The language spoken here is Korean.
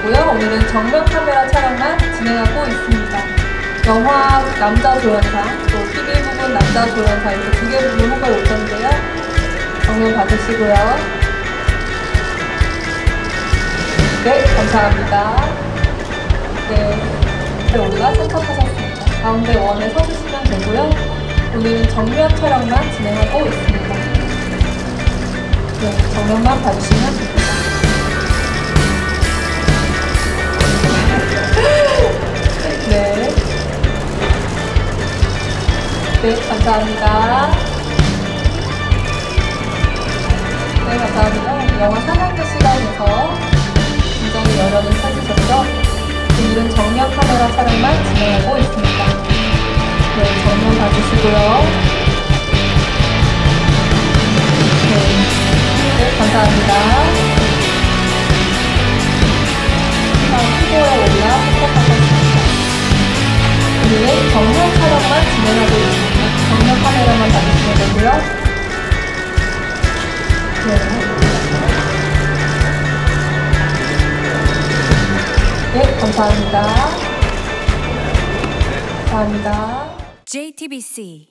되고요. 오늘은 정면 카메라 촬영만 진행하고 있습니다. 영화 남자 조연상, 또 TV 부분 남자 조연상 이렇게 두 개 부분 후보에 올 건데요. 정면 봐주시고요. 네, 감사합니다. 네, 올라 선택하셨습니다. 가운데 원에 서주시면 되고요. 오늘은 정면 촬영만 진행하고 있습니다. 네, 정면만 봐주시면 됩니다. 네. 네, 감사합니다. 네, 감사합니다. 영화 상영회 시간에서 굉장히 여러분 찾으셨죠? 오늘은 정면 카메라 촬영만 진행하고 있습니다. 네, 정면 봐주시고요. 네, 감사합니다. 후보에 올라 선택하셨습니다. 오늘은 정면 촬영만 진행하고 있습니다. 정면 카메라만 봐주시면 되고요. 네, 감사합니다. 감사합니다. JTBC